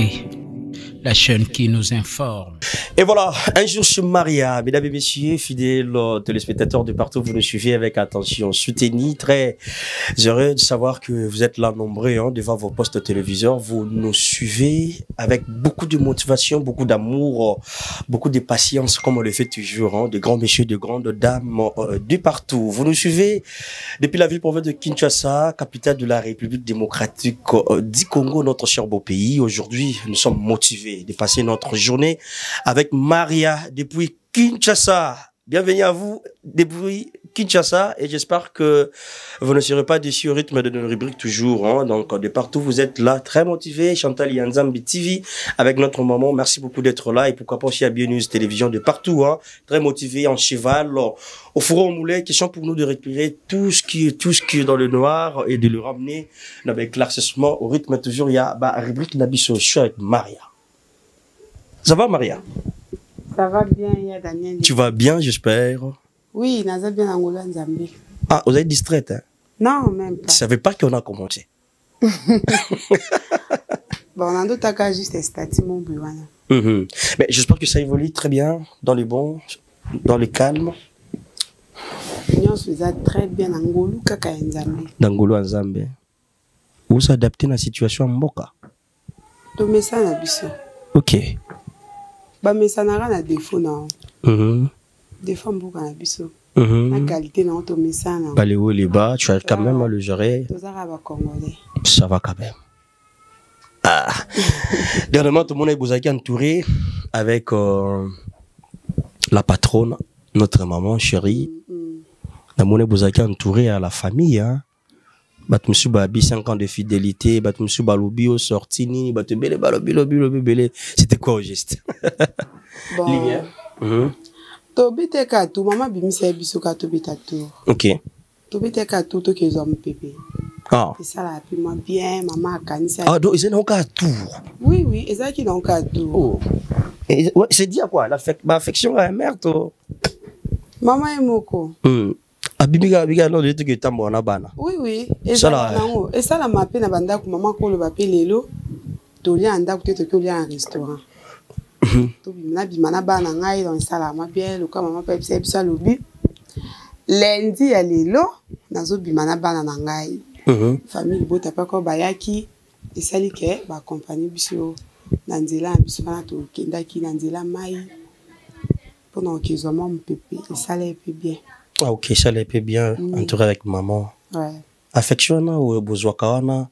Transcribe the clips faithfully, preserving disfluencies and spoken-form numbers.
T, la chaîne qui nous informe. Et voilà, un jour sur Maria, mesdames et messieurs, fidèles téléspectateurs de partout, vous nous suivez avec attention, soutenez, très heureux de savoir que vous êtes là nombreux hein, devant vos postes téléviseurs, vous nous suivez avec beaucoup de motivation, beaucoup d'amour, beaucoup de patience, comme on le fait toujours, hein, de grands messieurs, de grandes dames euh, de partout. Vous nous suivez depuis la ville-province de Kinshasa, capitale de la République démocratique euh, du Congo, notre cher beau pays. Aujourd'hui, nous sommes motivés de passer notre journée avec Maria depuis Kinshasa. Bienvenue à vous depuis Kinshasa et j'espère que vous ne serez pas déçus au rythme de nos rubriques toujours. Hein. Donc de partout vous êtes là, très motivés. Chantal Yanzambi T V avec notre maman. Merci beaucoup d'être là et pourquoi pas aussi à Bien News Télévision de partout. Hein. Très motivés en cheval, au fourreau au moulin. Question pour nous de récupérer tout ce qui est tout ce qui est dans le noir et de le ramener avec l'éclaircissement au rythme toujours. Il y a bah rubrique Nabiso. Je suis avec Maria. Ça va Maria? Ça va bien, il y a Daniel. Tu vas bien, j'espère? Oui, Naza bien Angola Nzambi. Ah, vous êtes distraite, hein? Non, même pas. Tu savais pas qu'on a commencé? Bon, on a d'autres cas juste stati mon bureau. Mm-hmm. Mais j'espère que ça évolue très bien, dans le bon, dans le calme. Nous faisons très bien Angolo Kaka Nzambi. D'Angolo Nzambi. Vous s'adaptez à la situation en Mboka? Tu mets ça na biso. Ok. Bah mais ça n'a rien à défaut non. Mhm. Défaut Mboka na biso. Mhm. La qualité non to mets ça non. Bah les hauts les bas, tu as quand même à le gérer. Tous arabes congolais. Ça va quand même. Ah. Dernièrement tout le monde est Bouzaki entouré avec euh, la patronne, notre maman chérie. Mm -hmm. La monnaie Bouzaki entouré à la famille hein. Batmusu Babi cinq ans de fidélité, Batmusu Balobi au sortini, Batubele Balobi Lobi Lobi Bele. C'était quoi au geste? Bon. Lumière. Mhm. Tobite katou, maman bimise biso katou bitatou. OK. Tobite katou to ke zo mpépé. Ah. C'est ça là, puis moi bien, maman kanisa. Ah donc ils ont katou. Oui oui, et ça qui donc katou. Oh. Et ouais, c'est dit à quoi? L'affection à la mère toi. Maman et moko. Hmm. Abibiga biga no de que tambo na bana. Oui oui, et ça là nango, et ça la mapé na banda ku maman ko le bapé lelo. To lia anda ku te to lia un restaurant. To bi na bi mana bana ngai dans ça là ma bien le maman pe se bisa lobi. Lundi ya lelo nazo bi mana bana na ngai. Mhm. Famille bota pa ko bayaki et sali ke ba compagnie biso na nzela biso na to kenda ki na nzela mai. Pendant qu'ils ont mon pépé, et ça allait bien. Ah ok, ça allait bien, oui. Entouré avec maman. Ouais. Affection ou besoin kawana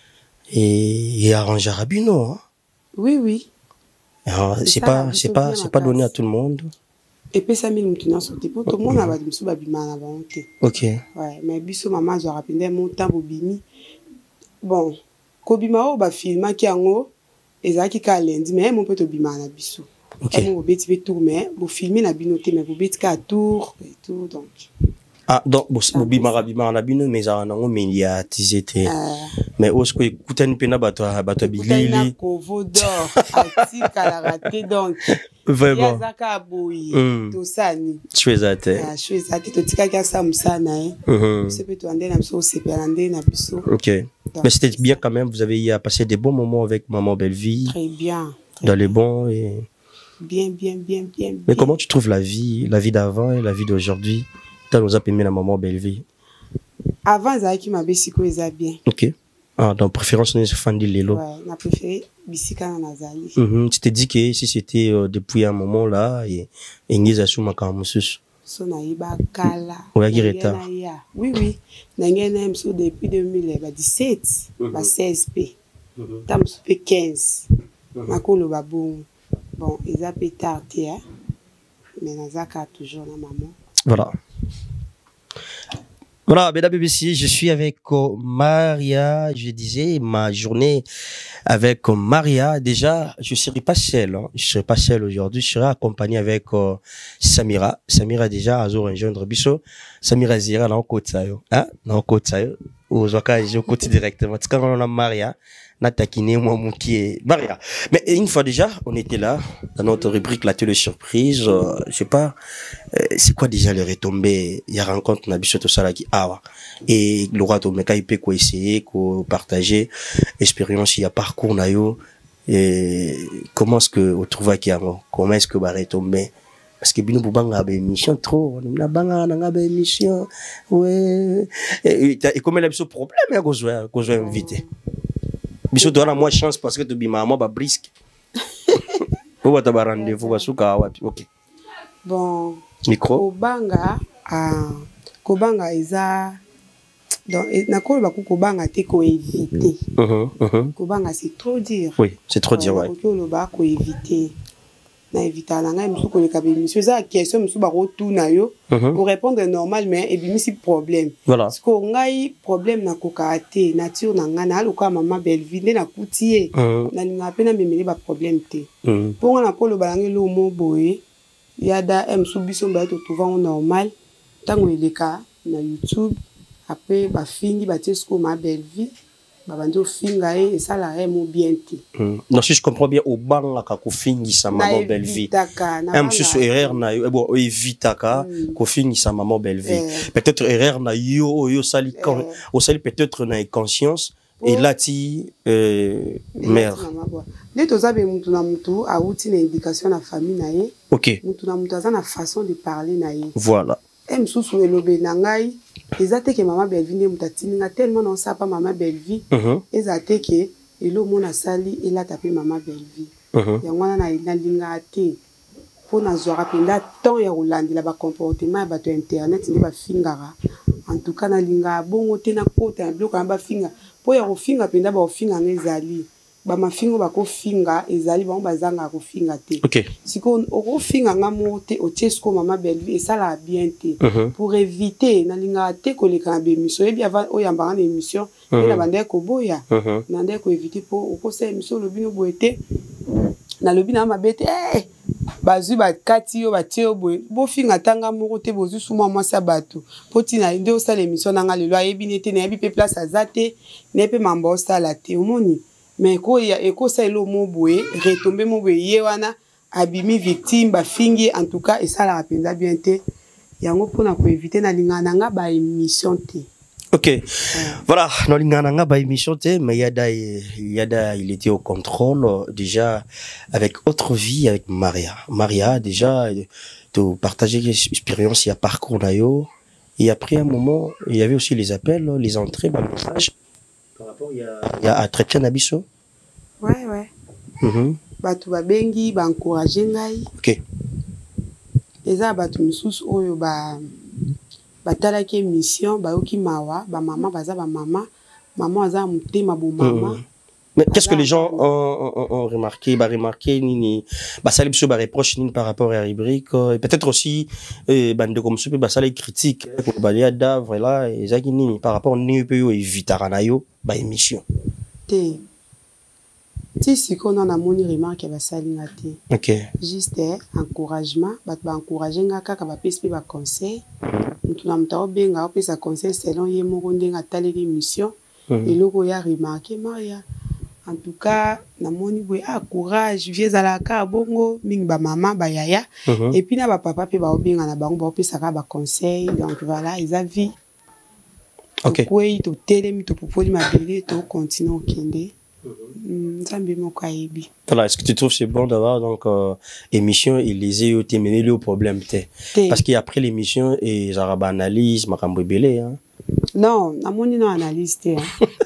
et et arranger rabino. Hein? Oui oui. C'est pas c'est pas c'est pas donné à tout le monde. Et puis ça mille mutuna sorti pour tout le monde a ba biso ba bimana ba honte. OK. Ouais, mais biso maman zo rapide mon temps bobimi. Bon, ko bimao ba filma ki ango ezaki ka lundi mais mon peut to bimana biso. OK. Vous bêtez tour mais vous filmez la binoté mais vous bêtez qu'à tour et tout donc. Ah donc vous bimara bimara la bino mais ça nango melia tizete. Mais où est-ce que écoutez une pena bato bato bilili. Na covo d'or ati kala raté donc. Vraiment. Yazaka boyi to sani. Chouezate. Ah chouezate to tika ka sa musana hein. Mhm. C'est peut-être ande na so sepelande na biso. OK. Mais c'était bien quand même, vous avez eu à passer des bons moments avec maman Belleville. Très bien. Dans les bons et bien, bien, bien, bien. Mais bien. Comment tu trouves la vie, la vie d'avant et la vie d'aujourd'hui? Tu nous as aimé la maman Belleville. Avant, Zaki m'a bessiko eza bien. OK. Ah, donc préférence nous fan de Lelo. Ouais, on a préféré Bissika na Nazali. Mhm. Tu t'es dit que si c'était euh, depuis un moment là et Engiza sou makamusus. So na iba kala. Ouais, Gireta. Oui oui. Na ngena mso depuis deux mille dix-sept, ba seize P. Tam pe quinze. Na ko lo babou. Bon, ils ont pété tardé, hein? Mais Nazaka toujours la maman. Voilà. Voilà, mesdames et messieurs, je suis avec uh, Maria. Je disais ma journée avec uh, Maria. Déjà, je ne serai pas seul. Hein. Je ne serai pas seul aujourd'hui. Je serai accompagné avec uh, Samira. Samira déjà a rejoindre Bisso. Samira Zira dans le côté ça, hein? Dans le côté ça, au Zoka, je côté directement. C'est quand on a Maria. Natakine moi mon qui est Maria. Mais une fois déjà, on était là dans notre rubrique la télé surprise. Euh, je sais pas, euh, c'est quoi déjà les retombées. Il y a rencontre na biso to sala qui awa et le roi to meka ipe ko essayer ko partager expérience il y a parcours na yo et comment est-ce que vous trouvez qu'il y a comment est-ce que vous retombez parce que bino bubanga ba émission trop na banga na ba émission ouais et comment il a ce problème à cause à cause invité biso doit avoir moins chance parce que tu bima moi ba brisque vous va t'avoir rendez-vous ba suka wapi OK bon micro kobanga ah kobanga eza donc na ko ba kobanga te ko éviter mhm mhm kobanga c'est trop dire oui c'est trop dire ouais ko lo ba ko éviter na éviter na ngai musu ko le kabe monsieur ça question musu ba retourna yo pour répondre normal mais et bimi si problème voilà parce que ngai problème na ko kate nature na nga na loka maman Belleville na kutie na linga pena memeli ba problème te pour na ko lo balangi lo mo boye yada em subiso ba to trouver normal tango eleka na YouTube après ba fingi ba tesko ma Belleville ba bando finga et ça la aime bien ti non si je comprends bien au banga ka ko fingi sa maman Belleville em sur erreur na yo bon évitaka ko fingi sa maman Belleville peut-être erreur na yo yo sali quand au sali peut-être na conscience et là ti euh mère les to zabe mutu na mutu a outi na éducation na famille na ye OK mutu na mutu za na façon de parler na ye voilà em susu elobe na ngai ezate ke maman Belleville mutatini nga tellement non ça pas maman Belleville ezate ke elo mona sali ela taper maman Belleville ya ngwana na ina linga te pona zora penda temps ya rolandila ba comportement ya bato internet ndi ba fingara en tout cas na linga bongo te na kota ya bloka ba finga po ya kofinga penda ba ofinga ngezali ba mafingo ba ko finga ezali ba bazanga ko finga te OK siko oko finga ngamo te o chesko maman Belleville et ça la bien te pour éviter na linga te ko le kan be émission et bien o yamba na émission et na bande ko boya na ndé ko éviter po oko sa émission lo bino boete na lobi na mabete eh bazu ba kati yo ba tie boye bo finga tanga moko te bozu suma moi sa bato poti na ndé o sa l'émission na nga lelo ayebi nete na yebi pe place azate ne pe mamba o sa la te omoni mais ko ya eko sa elo mo boye retomber mo boye ye wana abimi victime ba fingi en tout cas et ça la rapenda bien te yango pona ko éviter na lingana nga ba émission te OK ouais. Voilà no lingana nga ba émission te mais yada yada il était au contrôle déjà avec autre vie avec Maria Maria déjà de partager l'expérience il y a parcours na yo et après un moment il y avait aussi les appels les entrées ba message par rapport il y a il y a entretien na biso ouais ouais mhm batu ba bengi ba encourager ngai OK eza batu mususu oyo ba batala ke mission ba yoki mawa ba maman baza ba maman maman aza mutema bo maman mais qu'est-ce que les gens ont, ont, ont remarqué bah remarqué nini bah ça les biso ba reproche nini par rapport à rubrique et peut-être aussi euh, bande comme ça bah ça les critiques pour baliada voilà ezaki nini par rapport ni pe yo évitara na yo ba émission te ti siko na na moni remarque ba salinga te OK juste encouragement ba ba encourager nga kaka ba pesi ba conseil mutu na mutao benga o pesa conseil selon ye moko ndenga taleli émission et loko ya remarquer Maria en tout cas na moni boy ah courage vieux alaka bongo mingi ba maman ba yaya et puis na ba papa pe ba obenga na bango ba pesa ka ba conseil donc voilà ils a vie OK oui to telemi to popoli mabele to continuer kende voilà est-ce que tu trouves c'est bon d'avoir donc euh, émission et les eu terminé le problème té parce qu'après l'émission et ça va analyse makambo belé hein non na moni non analyse té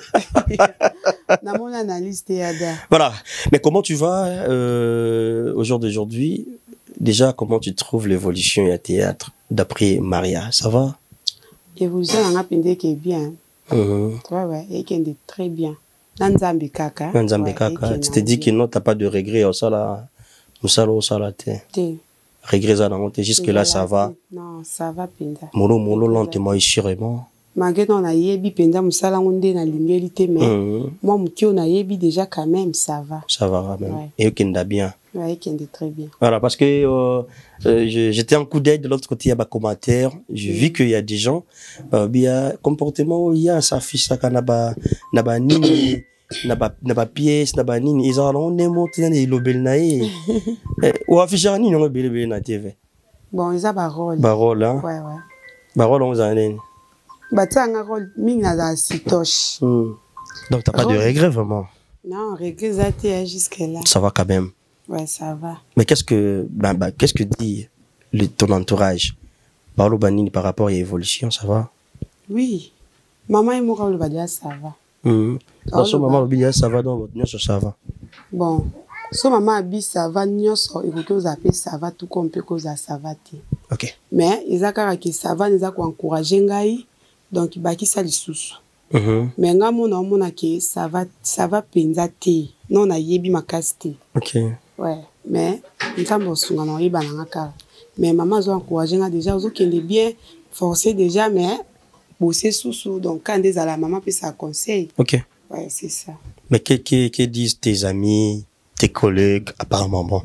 na moni analyse té ada voilà mais comment tu vas euh, au jour d'aujourd'hui déjà comment tu trouves l'évolution et à théâtre d'après Maria ça va évolution on a pendé que bien ouais ouais et qui est très bien Nanzambe kaka. Nanzambe kaka. Tu te dis que non, t'as pas de regret au sala. Au sala au sala te. Regret ça dans te jusque là ça va. Non, ça va penda. Molo molo lentement et sûrement. Malgré on a yebi penda musala ngonde na lingeli te mais moi muki on a yebi déjà quand même ça va. Ça va quand même. Et okenda bien. Ouais, okenda très bien. Voilà parce que euh, euh, j'étais en coup d'œil de l'autre côté il y a des commentaires, j'ai vu qu'il y a des gens euh, bien comportement il y a ça fils ça kanaba naba nini naba naba pièce naba nini ils ont on est monté dans les lobel naé ou afficher nini on bele bele na T V. Bon ils a ba rôle. Ba rôle hein. Ouais ouais. Ba rôle on a nini. Ba tanga rôle mingi na za sitoche. Donc t'as pas de regret vraiment. Non, regret jusque-là. Ça va quand même. Ouais, ça va. Mais qu'est-ce que, bah, bah, qu'est-ce que dit le, ton entourage? Parle au Banini par rapport à l'évolution, ça va? Oui. Maman et moi, le badia, ça va. Mmh. Dans son maman, le badia, ça va, dans votre nyos, ça va. Bon. So maman abi ça va nyos, écoutez, vous appelez ça va tout comme peut cause ça va. Ok. Mais ils a caractère que ça va, ils a encourager ngai. Donc, bah, qui ça les sous. Mais nga mona mona que ça va, ça va penza te. Non, na yebi makasti. Ok. Ouais. Mais, nous sommes sunga na yeba na ngaka. Mais maman a encouragé nga déjà, aux autres qui bien forcé déjà, mais bosser sous donc quand des à la maman peut ça conseil. Ok. Ouais, c'est ça. Mais que, que, que disent tes amis, tes collègues, à part maman?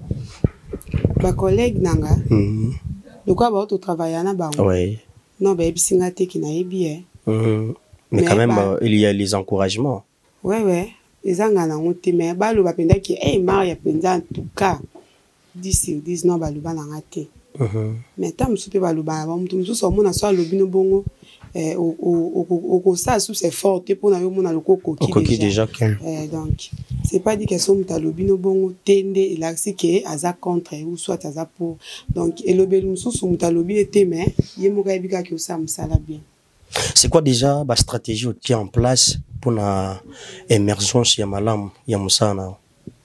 Ma collègue nanga. Mm. De quoi bah tu travailles na ba? Oui. Non, bah ebi singa te qui na yebi hein. Mm. Mais, mais quand même, bah, euh, il y a les encouragements. Ouais, ouais. Les angana ont été, mais bah le bapenda qui est Maria penda en tout cas dix sur dix non bah le ba na ngate. Mais tant me soupe bah le ba ba mutu mutu so mona so le bino bongo eh au au au au ça sous c'est fort pour na yo mona le coco qui déjà. Eh donc c'est pas dit que son mutu le bino bongo tende il a c'est que aza contre ou soit aza pour donc et le belu mutu so mutu le bi était mais yemo ka bika ki ça musala bien. C'est quoi déjà la stratégie qui est en place pour la émergence ya malam ya musana?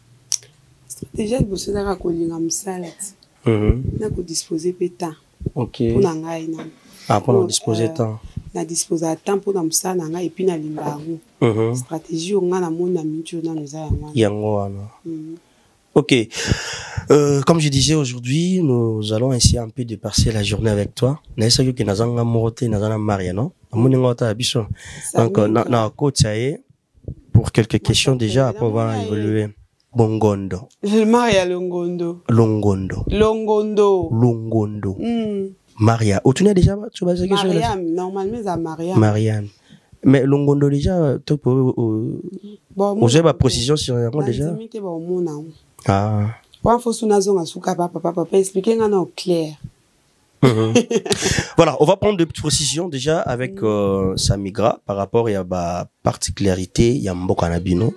Stratégie de bosser dans la colinga musala. Mhm. Na ko disposer pétant. OK. Pour na ngai na. Ah pour disposer temps. Na disposer temps pour na musala ngai et puis na limbango. Mhm. Stratégie on a na mona mincho na neza yango. Yango wana. Ok. Euh, comme je disais aujourd'hui, nous allons essayer un peu de passer la journée avec toi. Naisa yo ke nazanga morote nazana Maria non? Amuninga ta biso. Donc na na coach pour quelques questions déjà après on va évoluer. Bongondo. Le Maria Longondo. Longondo. Longondo. Longondo. Mm. Maria. Oh, tu n'as déjà tu vas dire Mariam, normalement c'est Mariam. Mariam. Mais Longondo déjà tu peux bon, vous avez ma précision sur rien déjà. Ah. Bon, faut sounazo suka papa papa expliquer nga non clair. Voilà, on va prendre des petites précisions déjà avec euh, Samigra par rapport à la particularité ya mboka na bino.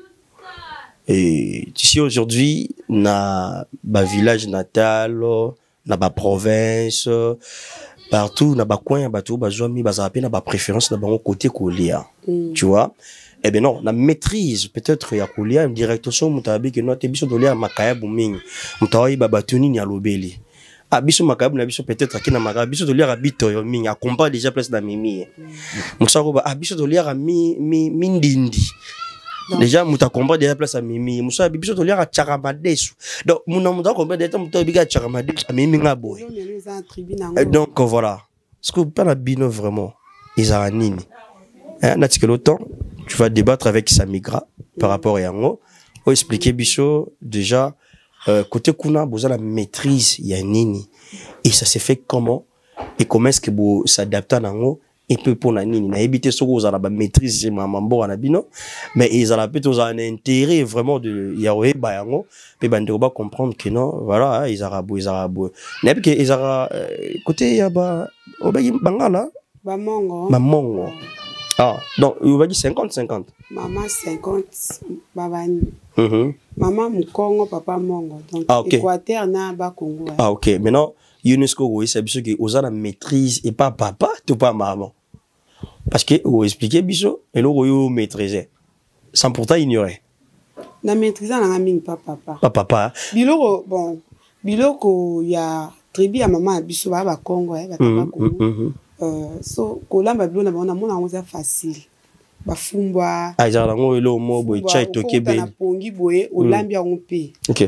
Et ici aujourd'hui, na ba village natal, na ba province, partout na ba coin, ba tout ba zomi ba zapi na ba préférence na ba côté kolia. Tu vois? Eh bien non, la maîtrise peut-être ya kolia direction mutabi que notre biso dolia makaya booming. Mutawi ba batuni ni alobeli. Ah biso makaya na biso peut-être akina makaya biso dolia rabito yo mingi akompa déjà place na mimi. Musako ba ah biso dolia mi mi mindindi. Déjà muta comprendre déjà place à mimi musa biso to liaka chakamadesu donc muna muta comprendre déjà muta biga chakamadesu mimi nga boy donc voilà ce que pas la bino vraiment ils a nini na tike le temps tu vas débattre avec Samigra par rapport à yango ou expliquer biso déjà euh, côté kuna boza la maîtrise ya nini et ça s'est fait comment et comment est-ce que vous s'adapter à nango et peu pour la nini na éviter ce que vous avez la maîtrise ma mambo na bino mais ils ont peut-être un intérêt vraiment de yaoé bayango pe bande ba comprendre que non voilà ils arabo ils arabo n'est que ils ara côté ya ba obayi bangala ba mongo ba mongo ah donc il va dire cinquante cinquante maman cinquante babani mhm maman mukongo papa mongo donc ah, okay. Équateur na ba Congo ah OK maintenant UNESCO oui c'est biso que aux la maîtrise et pas papa tout pas maman parce que vous expliquez biso et le royo maîtriser sans pourtant ignorer na maîtriser na ngami papa papa pas papa biloko bon biloko ya tribu ya maman biso ba ba Congo eh ba papa Congo euh so kolamba biloko na bona mona ngoza facile ba fumbwa ah za ngo lo mo boy chai toke be na pongi boye olambia ngompe OK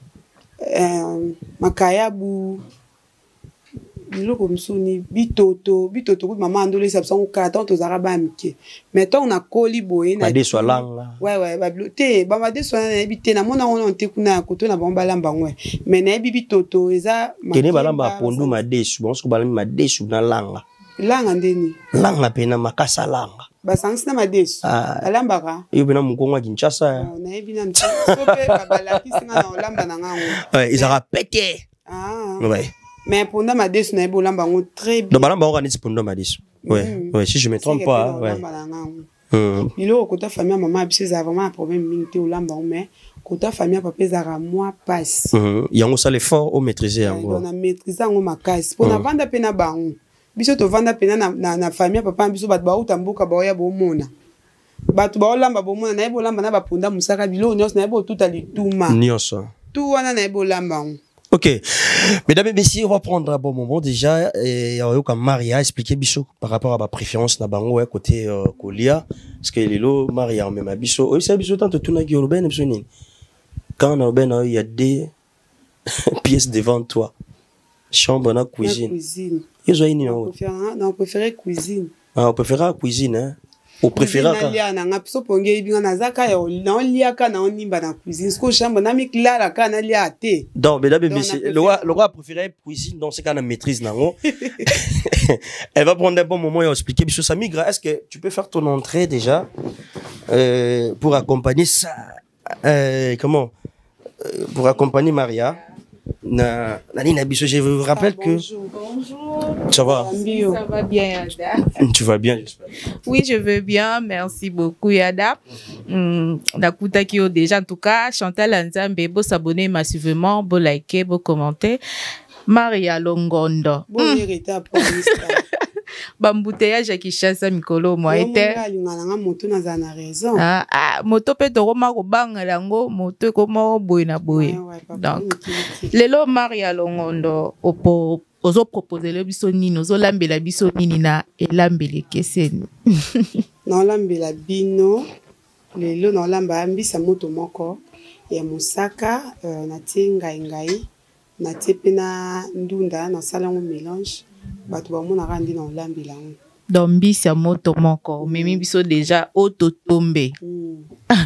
euh makayabu biloko msuni bitoto bitoto ko maman andole sa sango kata to zaraba mike mettons na koli boye na de swalanga ouais ouais ba te ba ma de swalanga bité na mona on te kuna ko to na bomba lamba ngwe mais na bibi toto eza kene balamba pondu ma desu bon ko balamba ma desu na langa langa ndeni langa pena makasa langa ba sangsi na ma desu alamba ka yo bena mukongo Kinshasa na bina mtso pe ba balaki singa na lamba na ngango ouais ils ont pété ah ouais mais pour na ma desu na bolamba ngo très bien donc balamba on organise pour ma desu ouais ouais si je me trompe pas ouais Bilo kota famille maman biso za vraiment un problème mingi te olamba mais kota famille papa ezara moi passe. Yango ça l'effort au maîtriser yango. On a maîtrisé yango makasi. Pour na vanda pena bango. Biso to vanda pena na na, na famille papa biso bat ba utambuka ba ya bomona. Bat ba olamba bomona na ebo lamba na ba ponda musaka bilo nyos na ebo tout ali tuma. Nyos. Tout wana na ebo lamba. Ok, mesdames et messieurs, on va prendre un bon moment déjà et on va Maria expliquer biso par rapport à ma préférence na bango ouais, côté euh, Kolia parce que lelo Maria même biso oh c'est biso tant tout na Gyorben biso nini quand on a ben il y a des pièces devant toi chambre na cuisine cuisine ils ont une non on préfère cuisine ah on préfère cuisine hein au préféré quand na ngapso ponge binga na zaka ya na liaka na onimba na cuisine ko chambre na mi clara kana lia te donc mesdames et messieurs le roi le roi préféré cuisine dans ce cas na maîtrise nango elle va prendre un bon moment et expliquer biso ça migra est-ce que tu peux faire ton entrée déjà euh, pour accompagner ça euh, comment euh, pour accompagner Maria na Nina biso je vous rappelle ah, que bonjour, bonjour. Ça va Ça va bien, Yada. Tu vas bien, j'espère. Oui, je veux bien. Merci beaucoup, Yada. Hum, Nakuta Kyo déjà, en tout cas, Chantal Anzambe, beau s'abonner massivement, beau liker, beau commenter. Maria Longondo. Bon, hum. Hérité à bambouteillage qui chasse mikolo moi était moto na na raison ah ah moto pe to ma ko banga lango moto ko mo boy na boy donc lelo Maria Longondo opo ozo proposer le biso nini ozo lambela biso nini na elambele keseni na lambela bino lelo na lamba ambisa moto moko ya musaka uh, na tinga ngai na tepena ndunda na salango mélange batu ba mona randi na olambela ngo donc mbisa moto moko memi biso déjà auto tombe mm.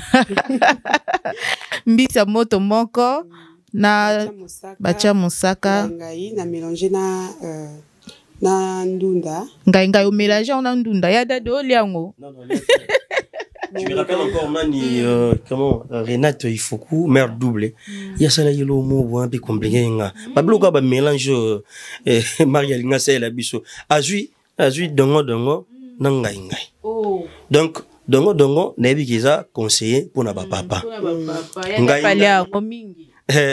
mbisa moto moko mm. na bacha musaka ngai na mélanger na euh, na ndunda ngai ngai o mélanger na ndunda ya dado liango non non tu me rappelles encore Nani euh, comment euh, Renate Ifoku mère double il y a ça là yelo mo un peu compliqué nga bablo ka ba mélange euh, Maria Linga c'est la biso azui azui dongo dongo na ngai ngai oh donc dongo dongo na bikiza conseiller pour na ba papa ngai pale a mingi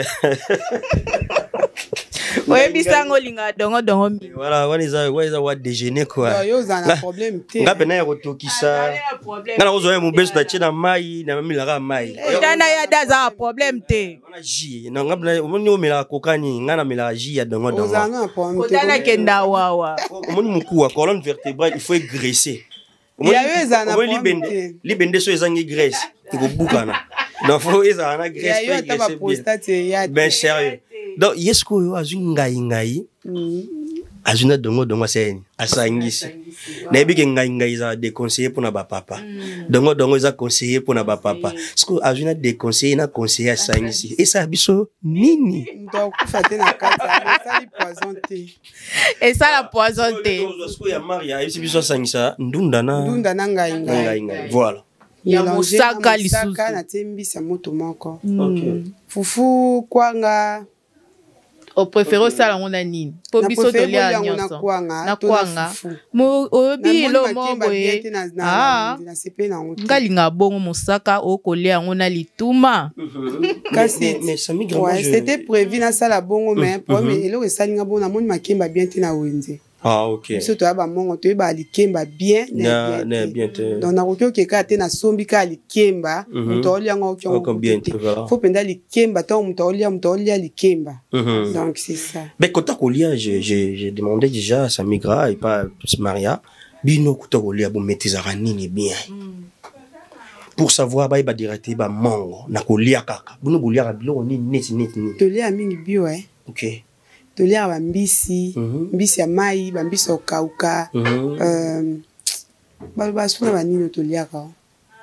ouais bisango linga dongo dongo mingi voilà what is what is what déjeuner quoi yo za na problème te nga pena ya kotokisa ngana ozo ya mubeso ta china mai na milara mai dana ya daza problème te wana ji na ngabla omoni omela kokani ngana mela ji ya dongo dongo oza na problème te dana kenda wawa omoni muku wa colonne vertébrale il faut graisser ya yo za na problème te libende so ezangi graisse ngobukana donc faut eza na graisse ya yo ta ba prostate ya ben sérieux donc yesko yo azu ngai ngai azuna dongo dongo seni asangisi na ebike ngai ngai za déconseiller pour na ba papa dongo dongo za conseiller pour na ba papa sko azuna déconseiller na conseiller asangisi et ça biso nini donc kufa te na kata ça li poison te et ça la poison te sko ya Maria et biso asangisa ndunda na ndunda na ngai ngai ngai voilà ya musaka lisusu na tembisa moto moko OK fufu kwanga au préféré ça la on a nini po biso to lia nyonso na kwanga mo obi lo mo boye ah ngalinga bongo musaka o kolia ngona lituma kasi ouais c'était prévu na sala bongo mais pour mais elo esalinga bona moni makemba bien te na wenze ah OK biso to ba mongo to ba likemba bien na na bien te donc na ko ke ka te na sombi ka likemba to lia ngo ko bien te faut penda likemba to to lia to lia likemba donc c'est ça mais quand kolia je j'ai demandé déjà à Samigra et pas Maria bino kuta kolia bo metizara nini bien pour savoir ba ba direct ba mongo na kolia kaka bino kolia ka bilo ni neti neti ni to lia mingi bio eh OK to lia ba mbisi mbisi ya mai ba mbisi okauka euh ba ba suna ba nini to lia ka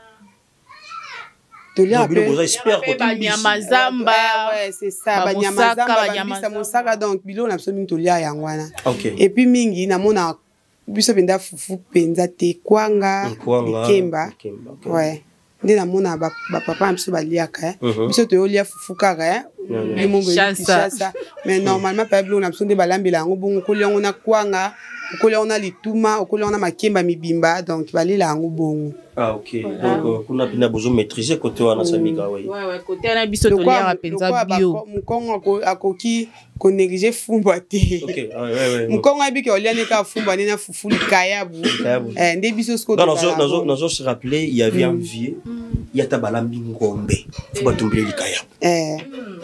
to lia pe ba nyama zamba ouais c'est ça ba nyama zamba ba nyama musaka donc bilo na so mingi to lia yangwana OK et puis mingi na mona biso penda fufu penza te kwanga kemba ouais nde na mona ba papa biso ba liaka biso to lia fufu kaka mais normalement pas bleu na sonde balambela ngo bongo kolia ngona kwanga kolia ona lituma kolia ona makemba mibimba donc balela ngo bongo. Ah ok, donc kuna pina besoin maîtriser côté wana samika oui. Ouais ouais, côté na biso to lia penza bio. Mukongo akoki ko négliger fumba te. OK, ouais ouais. Mukongo abiki olia ne ka fumba ne na fufu likayabu. Eh ndé biso sko to. Non non non non se rappeler il y avait un vieux, il y a tabalambi ngombe. Faut pas tomber likayabu. Eh.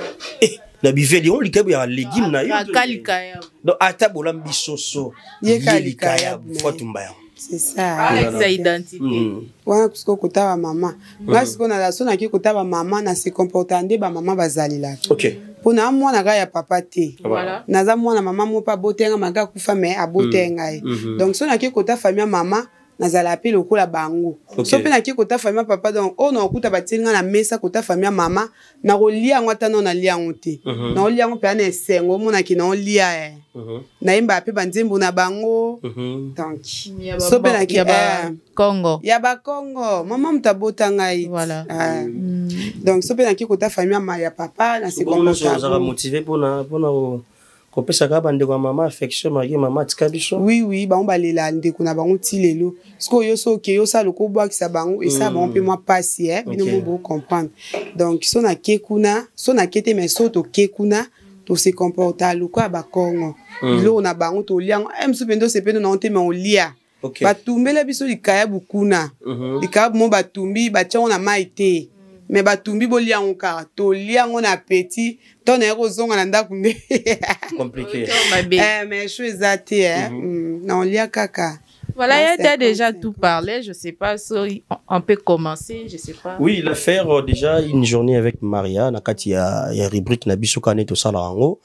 La biveli on likayabu ya légumes na yo. Kalikayabu. Donc ata bolambi soso. Likayabu faut tomber. C'est ça. Avec sa identité. Ouais, parce que kota ba maman. Moi ce qu'on a la son aki kota ba maman na se comporter ndé ba maman bazali la. OK. Pona mwana ga ya papa te. Voilà. Naza mwana maman mo pa botenga maga kufa mais abotenga. Donc son aki kota famille maman nazala appeler lokola bango. So pe na ki kota famille papa donc on okuta batinga na mesa kota famille mama na rolia ngota non na lia ngote. Na rolia ngo pe na esengo mona ki na lia eh. Na imba pe banzembo na bango. Donc so pe na ki ya Congo. Ya ba Congo, mama mtabota ngai. Voilà. Donc so pe na ki kota famille mama ya papa na se comment ça va motiver pour na pour na ko pesa ka bande kwa mama affection magi mama tika biso. Oui oui, ba on balela ndeko na bango ti lelo. Sko yo so ke yo sa loko bwa ki sa bango et ça bon pe moi passer eh, bino mo bo comprendre. Donc so na kekuna, so na kete mais so to kekuna to se comporta loko ba Congo. Lo na bango to liango em so pendo se pendo na onte mais on lia. Batumbela biso likayabu kuna. Likayabu mo batumbi ba tia on na maite. Mais batumbi bo liango ka to liango na petit ton ero zonga na ndaku nde compliqué. Eh mais je suis athée hein. Non lia kaka. Voilà, il a déjà tout parlé, je sais pas si on peut commencer, je sais pas. Oui, l'affaire euh, déjà une journée avec Maria, nakati ya ya rubrique na biso kane to sala rango.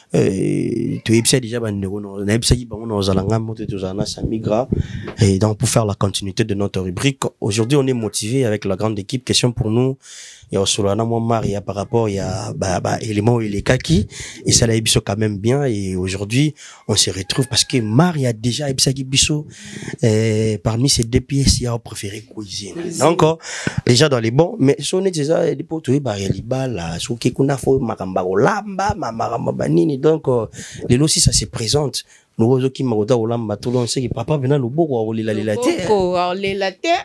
Euh tu es déjà bandeko no, na ebisa ki bango na zalanga moto to zana sa migra et donc pour faire la continuité de notre rubrique, aujourd'hui on est motivé avec la grande équipe. Question pour nous, il y a Solana moi Maria par rapport il y a bah bah éléments il est kaki et ça la biso quand même bien et aujourd'hui on se retrouve parce que Maria déjà ebisa ki biso euh, parmi ces deux pièces il y a préféré cuisine. Donc déjà dans les bons mais si on est déjà des potes bah il y a là so ke kuna fo makamba olamba mama banini donc les lots si ça se présente nous autres qui m'ont au lamba tout le sait que papa venait le beau ou les la la terre oh les la terre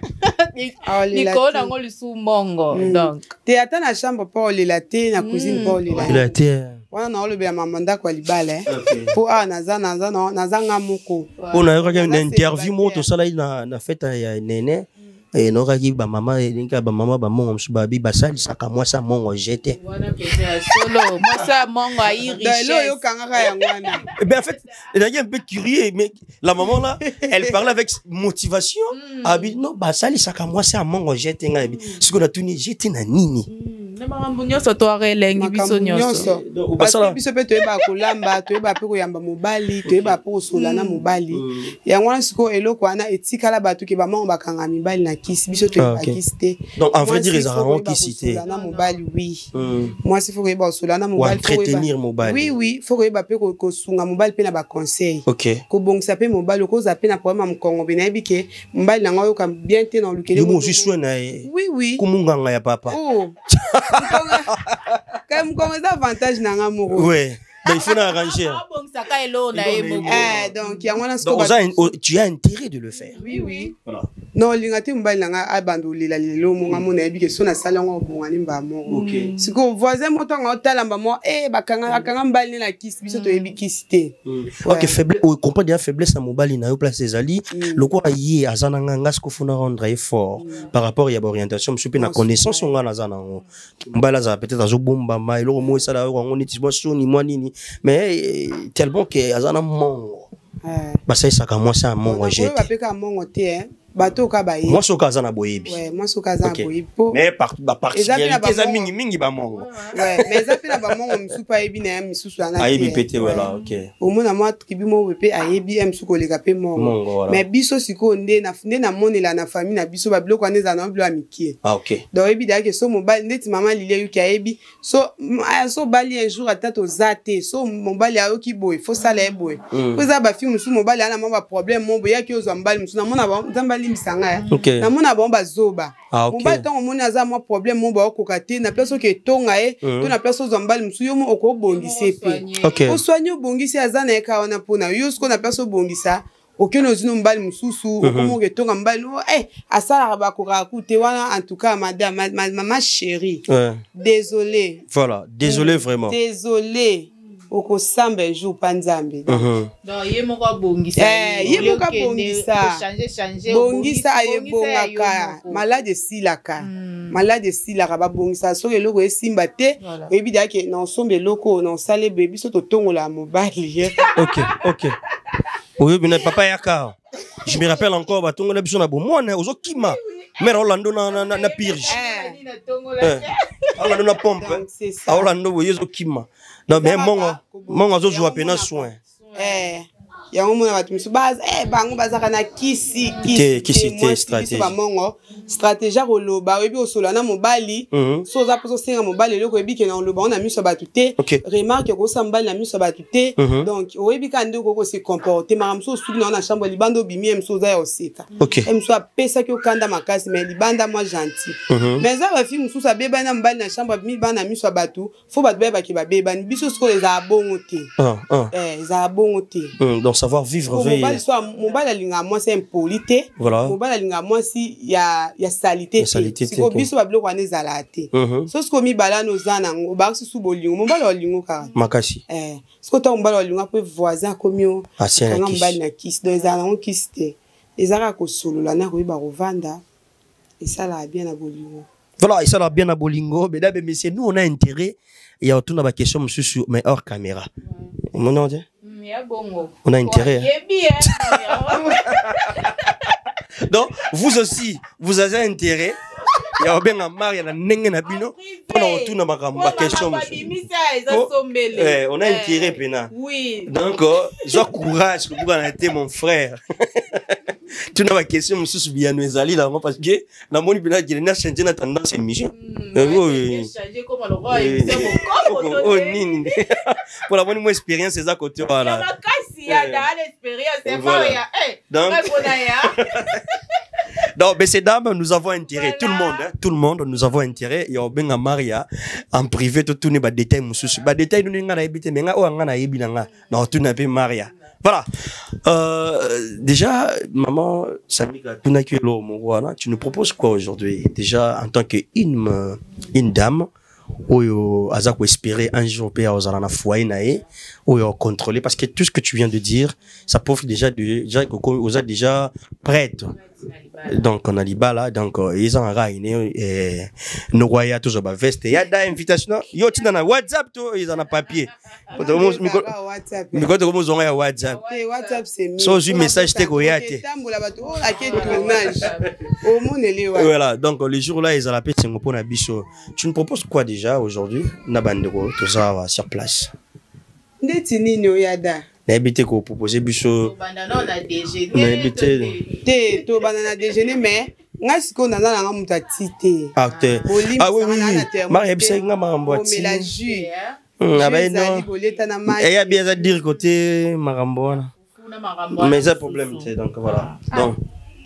Nico na ngoli sous mongo donc te ata na chambre pas les la terre na cuisine pas les la terre wana na ole be mamanda kwa libala pour ah naza naza naza ngamoko on a eu une interview moto ça là na na fête ya nene et non qui ba maman ninka ba maman ba mon msubabi ba sali saka moi ça mon jeté wana pesa solo moi ça mongo a iri richesse yo kangaka ya ngwana et ben en fait il est un peu curieux mais la maman là elle parlait avec motivation abi non ba sali saka moi ça mon jeté ngabi ce qu'on a tuni jeté na nini na makambo nyonso to arelengi biso nyonso parce que biso pe to eba kolamba to eba pe ko yamba mobali to eba pe ko solana mobali yango wana siko eloko wana etikala batu ke ba mongo bakanga mibali na kisi biso to eba kisi. Donc en vrai dire ils ont qui cité solana mobali oui moi si faut ko eba solana mobali faut entretenir mobali oui oui faut ko eba pe ko sunga mobali pe na ba conseil OK ko bongisa pe mobali ko za pe na problème am kongo be na ebike mobali na ngoyo ka bien te na lukele mo je suis na oui oui kumunganga ya papa oh quand même comme ça avantage na nga moko ouais donc il faut arranger bon ça ka elo na emo eh donc ya ngwana sko tu as intérêt de le faire oui oui voilà non lingati mbali nga abando lela lelo monga mona ebike so na sala ngo bongani mba moko OK siko voisin moto nga otala mba mo eh bakanga bakanga mbali na kisi biso to ebikisi te OK faible on comprend bien faiblesse na mobali na yo place des ali loko ayi azana nga sko funa rendre effort par rapport ya orientation monsieur pe na connaissance nga na zana ngo mbala za peut-être azo bomba ma eloko mo sala ngo ni tisbo so ni moi nini mais tellement que azana mongo ba ça ça comme ça mongo jeté ba pe ka mongo te bato ka ba yi moi so kaza na boyebi ouais moi so kaza na boyebi mais par ba particularité za mingi mingi ba mongo ouais mais za pe na ba mongo msupa yebi na misusu ana ayebi pété voilà OK au moins moi kibi mo pe ayebi msuko le ka pe mongo mais biso siko nde na nde na monela na famille na biso ba biloko aneza na bilo amikie ah OK donc yebi da ke so mobile ndeti mama lile yuki ayebi so so bali un jour atato zate so mobile ayo ki boy faut ça les boy faut ça ba fi musu mobile ana ma problème mo boya ki ozo mbali musu na mona ba limbisanga na mona bon bazoba mobali tango moni aza mwa problème mo ba ko kate na place ke tonga e to na place zombali msu yo mo okobongisa pe oswanyi obongisi aza na eka wana pona yo sko na place obongisa okeno zino mbali mususu okomoke tonga mbali eh asala ba ko rakute wana en tout cas madame maman chérie désolé voilà désolé vraiment désolé oko samba jour panzambe donc ye moko bongisa eh ye moko bongisa changer changer bongisa aye bongaka malade silaka malade silaka ba bongisa so eloko esimba te ebida ke na sombe loko na sale baby so to tongola mobali OK OK oui mais papa yaka je me rappelle encore ba tongola biso na bomona ozo kima mère Orlando na na na purge eh Orlando na pompe Orlando ozo kima non mais mongo mongo zo joua pena soin eh ya ngomona batu misu base eh bango bazaka na kisi kisi kisi stratégie ba mongo stratégie ko loba webi osola na mobali so za poso senga mobali loko webi ke na loba on a miso batu te remarque ko sambali na miso batu te donc webi kande ko ko se comporter maramso sudi na chambre libando bimi mso za osika mso apesa ki okanda makasi mais libanda moi gentil mais za ba fi mso sa beba na mobali na chambre bimi bana miso batu fo batu beba ki ba beba ni biso sko les abongo te eh za abongo te donc savoir vivre veille mobali so mobali alinga moi c'est impolité mobali alinga moi si ya ya salité ko biso ba bloko ane zalate so sko mi bala no zana ngo ba su bolingo mobali olingo ka makasi eh sko ta mobali olingo pe voisin komio kana mobali na kiss do zana on kiss te ezaka ko solola na ko ba rovanda et ça là bien na bolingo voilà et ça là bien na bolingo mesdames et messieurs nous on a intérêt il y a autour de la question monsieur sur mais hors caméra mon nom dit on a intérêt. Donc, vous aussi, vous avez intérêt. Il y a bien un mari, il y a un na bino. On a autour de ma question. On a intérêt, Pena. Oui. Donc, j'ai courage que vous en été mon frère. Tu n'as pas question, monsieur Soubian, nous allons là, parce que la monnaie Pena qui a changé la tendance émission. Oui. Oh, nini. Pour la bonne expérience, c'est ça côté voilà. Il y a l'expérience, c'est Maria. Donc, donc, mais ces dames, nous avons intérêt, tout le monde, hein, tout le monde, nous avons intérêt. Il y a bien Maria en privé, tout tourner bas détail, monsieur. Bas détail, nous n'avons pas habité, mais on a pas habité, non, tout n'a pas Maria. Voilà. Euh, déjà, maman, Samika, tu nous proposes quoi aujourd'hui? Déjà, en tant qu'une une dame, ou azako espérer un jour payer aux alana foyer nae ou contrôler parce que tout ce que tu viens de dire ça prouve déjà de déjà aux a déjà prête donc on a dit là donc ils ont raïné et nous voyons toujours ba veste il y a da invitation yo tina na WhatsApp to ils en a papier WhatsApp mais quand comment on a WhatsApp WhatsApp c'est mieux so ju message te ko yate tambola bato o la ke tournage au monde les voilà donc les jours là ils ont la pète c'est pour na biso tu nous proposes quoi déjà aujourd'hui na bandeko tout ça sur place ndeti nini oyada na habité ko proposer biso bandana on a déjeuner te to banana déjeuner mais nga siko na na nga muta tite ah ah oui oui mari ebisa nga marambo ati la jus ah ben non et y a bien à dire côté marambo mais ça problème c'est donc voilà donc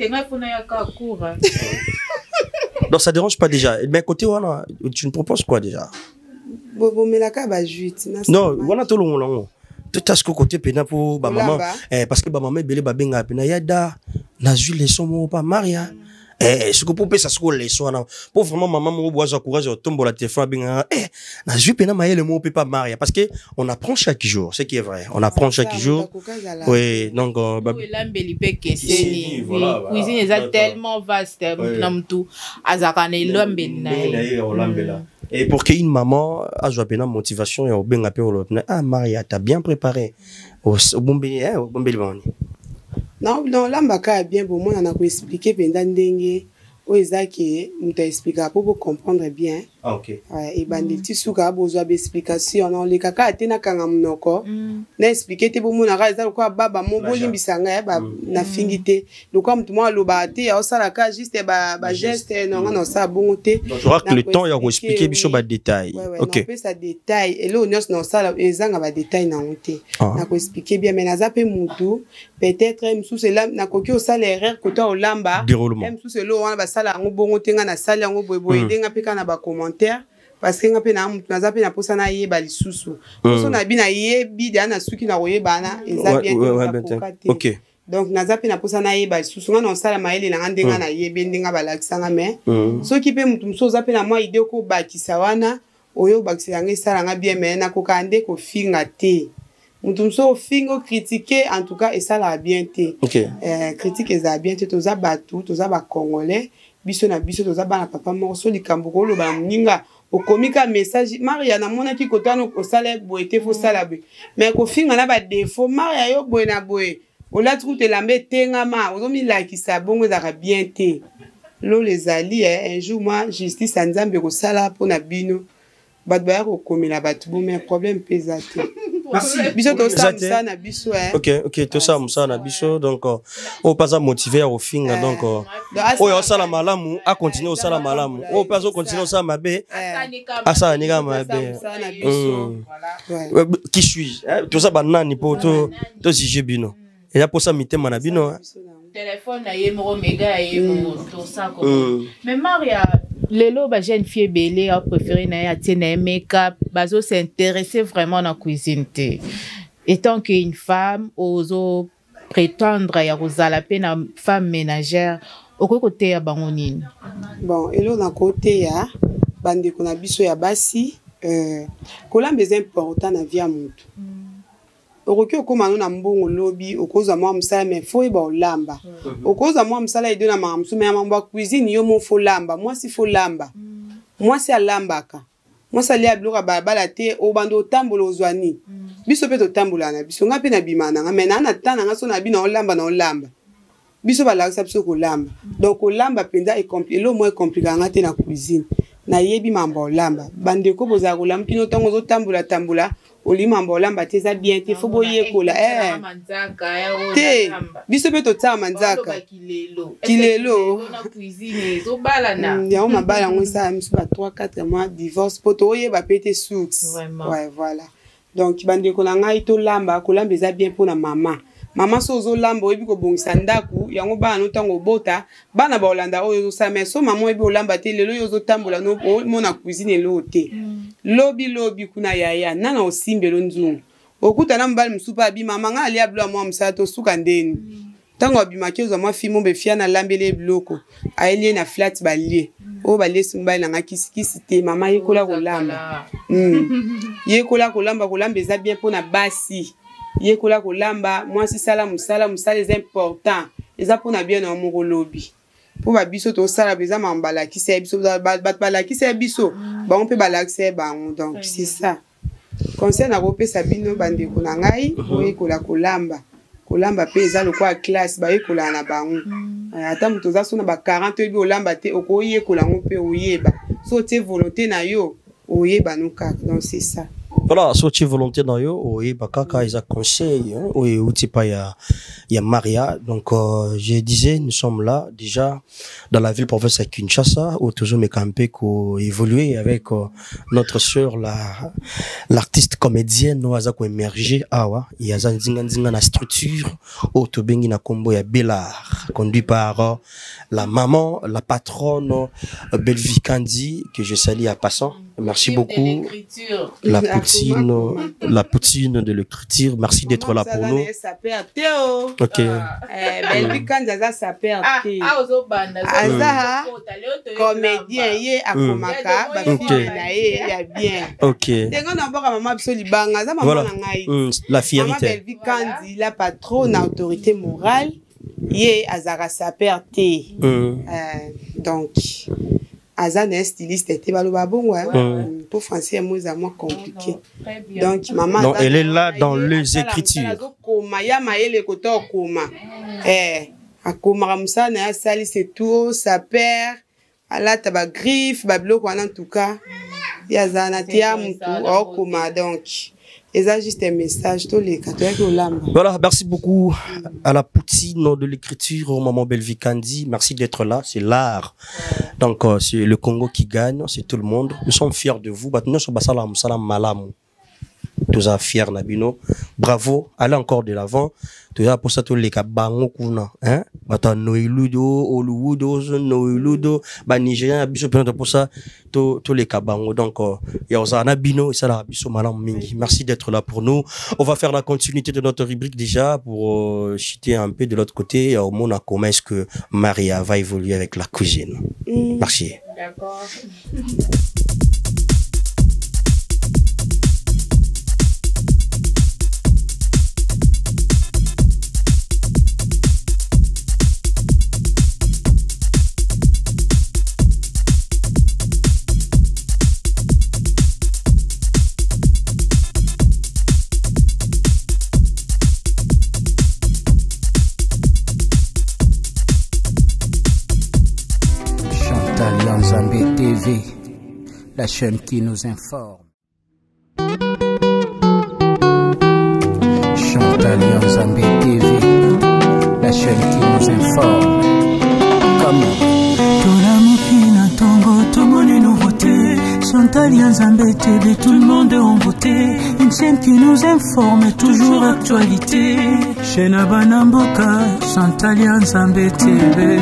donc ça dérange pas déjà mais côté voilà tu nous proposes quoi déjà bobo melaka ba jus non voilà tout le monde tout à ce côté pena pour ba maman eh parce que ba maman belé ba benga pena yada na jus les somo pas Maria eh ce que pour ça ce que les soins pour vraiment maman mo bois courage tombe la téléphone benga eh na jus pena maye le mot pas Maria parce que on apprend chaque jour c'est qui est vrai on apprend chaque jour oui donc l'ambeli pe keseni cuisine est tellement vaste nam tout azaka na l'ambeli na et pour qu'une maman a joué une motivation et au bien appelé au ah Maria t'as bien préparé au bombé hein au bombé non non l'ambaka bien pour moi on a expliqué pendant ndenge o ezaki on t'a expliqué pour comprendre bien Ah, ok. Ouais, et ben, les petits soukas a besoin d'explication. Non, les caca atena kanga mnoko. Na expliquer te bomo na raza quoi baba mon bolim bisanga ba na fingité. Donc comme tout moi lobate a ça la ka juste ba ba geste non non ça bon té. Donc je crois que le temps il a expliquer biso ba détail. OK. On peut ça détail et là on non ça ezanga ba détail na onté. Na ko expliquer bien mais na zape mutu peut-être même sous cela na koki au salaire côté au lamba. Même sous cela on ba sala ngo bongo tenga na sala ngo boy denga peka na ba commentaire parce que nga pe na mutu na zape na posa na yeba lisusu. Poso na bi na yebi da na suki na royeba na eza bien te. OK. Donc na zape na posa na yeba lisusu nga na sala maele na ndenga na yebe ndenga balakisa nga me. So ki pe mutu mso zape na mwa idée ko bakisa wana oyo bakisa nga sala nga bien mais na ko kande ko finga te. Mutu mso fingo critiquer en tout cas et ça la bien te. Euh critique eza bien te toza batu toza ba congolais biso na biso toza bana papa moko so likambo ko loba mninga okomika message Maria na mona ki kotano ko sala boete fo sala be mais ko finga na ba défaut Maria yo boye na boye o la truc te lambe tenga ma o mi like sa bongo za bien te lo les alliés un jour moi justice nzambe ko sala po na bino bat ba ko komela batu bo mais problème pesate. Merci. Biso to ça ça na biso hein. OK, OK, to ça ça na biso donc on pas à motiver au finga donc oh yo sala malamu a continuer au sala malamu. On pas à continuer au sala mabe. Ah ça ni ga mabe. Voilà. Qui suis? To ça banani po to to si bino. Et là pour ça mitema na bino. Téléphone na yemo mega yemo to ça comme. Mais Maria Lelo, bah, jeune fille belé a préféré na tienne make-up, bazo s'intéresser vraiment à la cuisine. Étant qu'une femme, oso prétendre à la peine à femme ménagère, au côté à bangonine. Bon, et là, on a côté ya, bande qu'on a biso ya basi, euh, qu'on besoin important na vie à mutu. Oroki okoma na mbongo lobby okoza mwa msala mais fo eba olamba okoza mwa msala idona mamsu mais mambo cuisine yo mo fo lamba moi si fo lamba moi si alambaka moi sali abloka balabala te obando tambola ozwani biso pe to tambola na biso ngapi na bimana nga mais na na tana nga so na bi na olamba na olamba biso balakisa biso ko lamba donc olamba penza e compliqué lo mo compliqué nga te na cuisine na yebi mambo olamba bande ko boza ko lamba kino tango zo tambola tambola olima mbolamba teza bien te fobo yekola eh te biso pe to tsa manzaka kilelo kilelo na cuisine zo bala na ya on mabala ngo sa miso ba trois quatre mois divorce poto oye ba pété soux ouais voilà donc bande ko na ngai to lamba ko lamba eza bien pour na maman maman so zo lamba oyebi ko bongisa ndaku yango bana notango bota bana ba Olanda oyo sa mais so maman oyebi olamba te lelo yo zo tambola no mona cuisine lo te lobi lobi kuna yaya nana osimbelo nzungu okuta na mbali msupa abi mama nga ali ablo mwa msato suka ndeni tango abimaki zo mwa fimo be fia na lambele bloko aelie na flat balie o balie sumbali na kisikisi te mama yekola kolamba mm yekola kolamba kolamba eza bien pona basi yekola kolamba moi si sala musala musala est important eza pona bien na mo lobi pour ba biso to sala beza mambala ki se biso bat bala ki se biso ba on peut bala ki ba donc c'est ça concerne na kopé sabino bande ko na ngai oye kola kolamba kolamba pe eza lo kwa classe ba yekola na bango ata muto za sona ba quarante bi olamba te okoye kola ngo pe oyeba so te volonté na yo oyeba no ka donc c'est ça. Voilà, sorti volonté dans yo, oui, bakaka ils a conseil, oui, outil pas ya ya Maria. Donc euh, je disais, nous sommes là déjà dans la ville province à Kinshasa, où toujours mes campés ko évoluer avec euh, notre sœur la l'artiste comédienne nous a ko émerger awa, il y a zanzinga nzinga na structure, au to bengi na kombo ya Bellar, conduit par euh, la maman, la patronne euh, Belvi Kandi que je salue à passant. Merci beaucoup. La poutine, la poutine de l'écriture. Merci d'être là pour nous. Ok. Belvi Kandi aza sa perte. Aza comédien ye akomaka ba fille na ye ya bien. Ok. Dengo na boka mama biso libanga aza mama na ngai. La fierté. Mama Belvi Kandi la patronne autorité morale ye azara sa perte. Donc Azan est styliste et baloba bon ouais mm. Pour français moi c'est moins compliqué non, non, donc maman non, elle est là dans les écritures koma ya maele koto koma eh akoma ramsa na sali c'est tout sa père alata ba griffe ba biloko wana en tout cas ya zana tia mutu okoma donc et ça juste un message tous les catholiques au lamba. Voilà, merci beaucoup à la poutine de l'écriture Maman Belle-Vie Kandi, merci d'être là, c'est l'art. Donc euh, c'est le Congo qui gagne, c'est tout le monde. Nous sommes fiers de vous. Maintenant sur basalam salam malam. Tous à fiers Nabino. Bravo, allez encore de l'avant. Tous à pour ça tous les kabango kuna, hein? Bata noiludo, oludo, noiludo, ba Nigérien biso pendant pour ça tous tous les kabango. Donc il y a Ozana Bino et ça la biso malam mingi. Merci d'être là pour nous. On va faire la continuité de notre rubrique déjà pour euh, chiter un peu de l'autre côté au monde à comment est-ce que Maria va évoluer avec la cuisine. Mm. Merci. D'accord. T V, la chaîne qui nous informe. Chantal Yanzambe T V, la chaîne qui nous informe. Comment? Tolamokina Tongo, tout le monde est nouveauté. Chantal Yanzambe T V, tout le monde est en beauté. Une chaîne qui nous informe, toujours actualité. Chaîne Abanamboka, Chantal Yanzambe T V.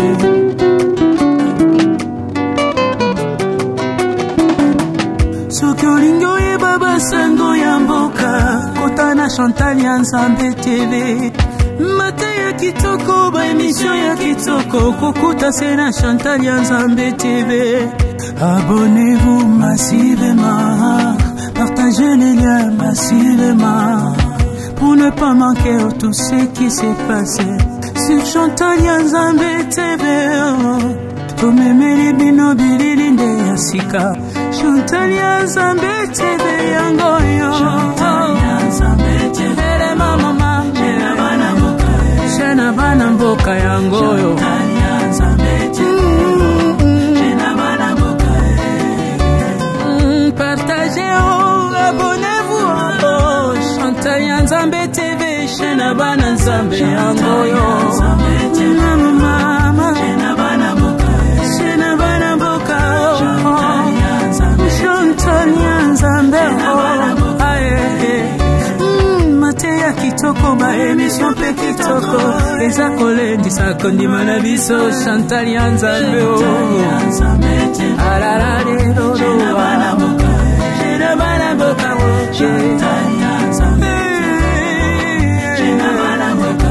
Sokolingo ye baba sango ya mboka kotana Chantal Yanzambe T V. Mate ya kitoko ba émission ya kitoko kokuta sena Chantal Yanzambe T V. Abonnez-vous massivement, partagez les liens massivement pour ne pas manquer tout ce qui s'est passé sur Chantal Yanzambe T V. Tomemeli bino bililinde yasika Chantal Yanzambe T V yangoyo. Chantal Yanzambe T V le mama Shena bana mboka Shena bana mboka yangoyo. Chantal Yanzambe T V Shena bana mboka. Partagez, oh, abonnez-vous oh. Chantal Yanzambe T V Shena bana nzambe yangoyo. Mama Shena bana mboka Shena bana mboka Chantal Yanzambe oh aye mate ya kitoko ba émission pe kitoko eza kolendisa kondima na biso Chantal Yanzambe oh alala de do do bana mboka Shena bana mboka Chantal Yanzambe Shena bana mboka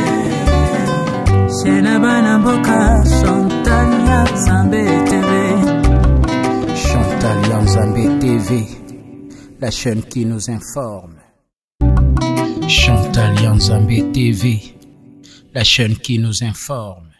Shena bana mboka Chantal Yanzambe T V. Chantal Yanzambe T V, la chaîne qui nous informe. Chantal Yanzambe T V, la chaîne qui nous informe.